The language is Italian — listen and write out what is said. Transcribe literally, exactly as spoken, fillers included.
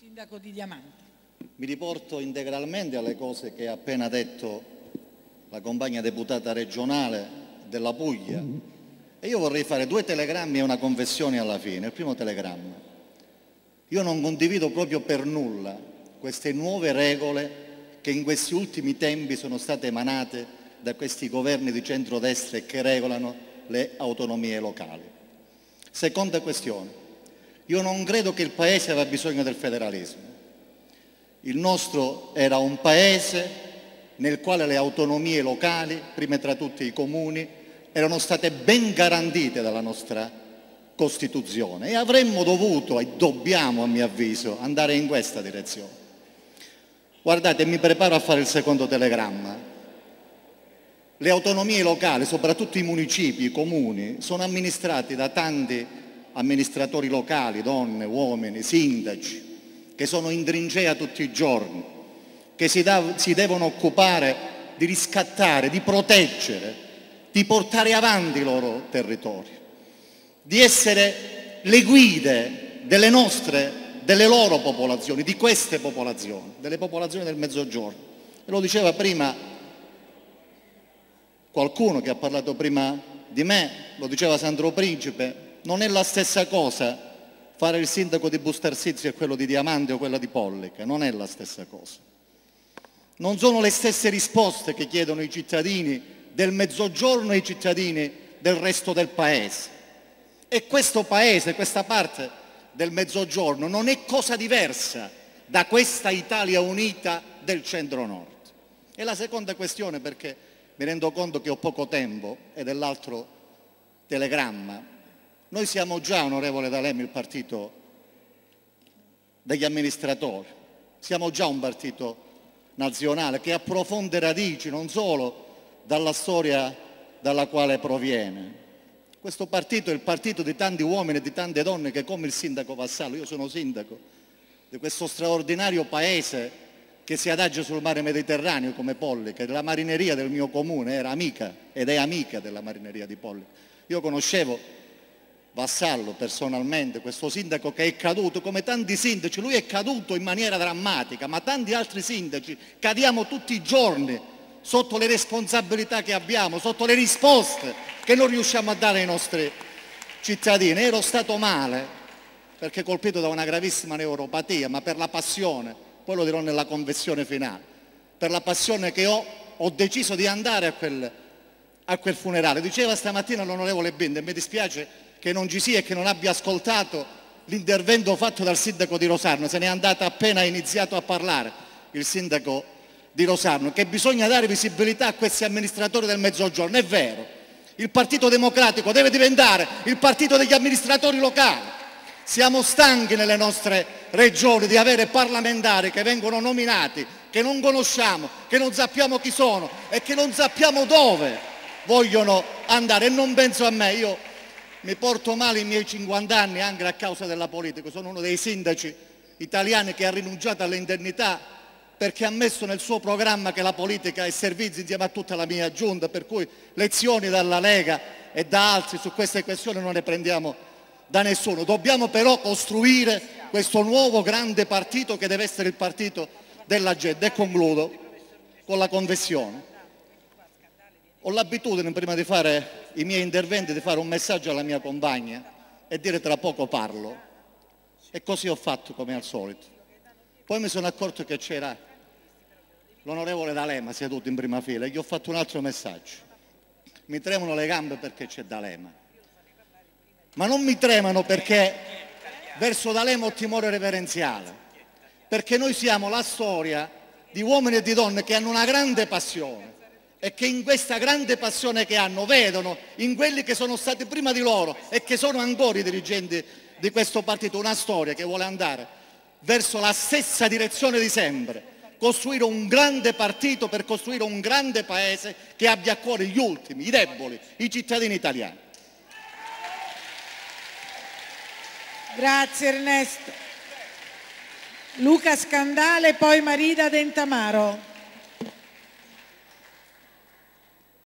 Sindaco di Diamante. Mi riporto integralmente alle cose che ha appena detto la compagna deputata regionale della Puglia e io vorrei fare due telegrammi e una confessione alla fine. Il primo telegramma: io non condivido proprio per nulla queste nuove regole che in questi ultimi tempi sono state emanate da questi governi di centrodestra e che regolano le autonomie locali. Seconda questione: io non credo che il Paese aveva bisogno del federalismo. Il nostro era un Paese nel quale le autonomie locali, prima tra tutti i comuni, erano state ben garantite dalla nostra Costituzione e avremmo dovuto e dobbiamo, a mio avviso, andare in questa direzione. Guardate, mi preparo a fare il secondo telegramma. Le autonomie locali, soprattutto i municipi, i comuni, sono amministrati da tanti amministratori locali, donne, uomini, sindaci, che sono in trincea tutti i giorni, che si, da, si devono occupare di riscattare, di proteggere, di portare avanti i loro territori, di essere le guide delle nostre, delle loro popolazioni, di queste popolazioni, delle popolazioni del Mezzogiorno. E lo diceva prima qualcuno che ha parlato prima di me, lo diceva Sandro Principe. Non è la stessa cosa fare il sindaco di Bustarsizio e quello di Diamante o quello di Pollica, non è la stessa cosa. Non sono le stesse risposte che chiedono i cittadini del Mezzogiorno e i cittadini del resto del Paese. E questo Paese, questa parte del Mezzogiorno non è cosa diversa da questa Italia unita del centro-nord. E la seconda questione, perché mi rendo conto che ho poco tempo, è dell'altro telegramma. Noi siamo già, onorevole D'Alema, il partito degli amministratori, siamo già un partito nazionale che ha profonde radici non solo dalla storia dalla quale proviene. Questo partito è il partito di tanti uomini e di tante donne che, come il sindaco Vassallo, io sono sindaco di questo straordinario paese che si adagia sul mare Mediterraneo come Pollica, la marineria del mio comune era amica ed è amica della marineria di Pollica. Io conoscevo Vassallo personalmente, questo sindaco che è caduto, come tanti sindaci, lui è caduto in maniera drammatica, ma tanti altri sindaci cadiamo tutti i giorni sotto le responsabilità che abbiamo, sotto le risposte che non riusciamo a dare ai nostri cittadini. Ero stato male, perché colpito da una gravissima neuropatia, ma per la passione, poi lo dirò nella confessione finale, per la passione che ho, ho deciso di andare a quel, a quel funerale. Diceva stamattina l'onorevole Binder, mi dispiace che non ci sia e che non abbia ascoltato l'intervento fatto dal sindaco di Rosarno, se n'è andato appena iniziato a parlare il sindaco di Rosarno, che bisogna dare visibilità a questi amministratori del Mezzogiorno. È vero, il Partito Democratico deve diventare il partito degli amministratori locali. Siamo stanchi nelle nostre regioni di avere parlamentari che vengono nominati, che non conosciamo, che non sappiamo chi sono e che non sappiamo dove vogliono andare. E non penso a me, io mi porto male i miei cinquanta anni anche a causa della politica. Sono uno dei sindaci italiani che ha rinunciato all'indennità perché ha messo nel suo programma che la politica è servizio insieme a tutta la mia giunta, per cui lezioni dalla Lega e da altri su queste questioni non ne prendiamo da nessuno. Dobbiamo però costruire questo nuovo grande partito che deve essere il partito della gente. E concludo con la confessione. Ho l'abitudine, prima di fare i miei interventi, di fare un messaggio alla mia compagna e dire tra poco parlo. E così ho fatto, come al solito. Poi mi sono accorto che c'era l'onorevole D'Alema seduto in prima fila e gli ho fatto un altro messaggio. Mi tremano le gambe perché c'è D'Alema. Ma non mi tremano perché verso D'Alema ho timore reverenziale. Perché noi siamo la storia di uomini e di donne che hanno una grande passione e che in questa grande passione che hanno vedono in quelli che sono stati prima di loro e che sono ancora i dirigenti di questo partito una storia che vuole andare verso la stessa direzione di sempre, costruire un grande partito per costruire un grande paese che abbia a cuore gli ultimi, i deboli, i cittadini italiani. Grazie Ernesto. Luca Scandale, poi Marina Dentamaro.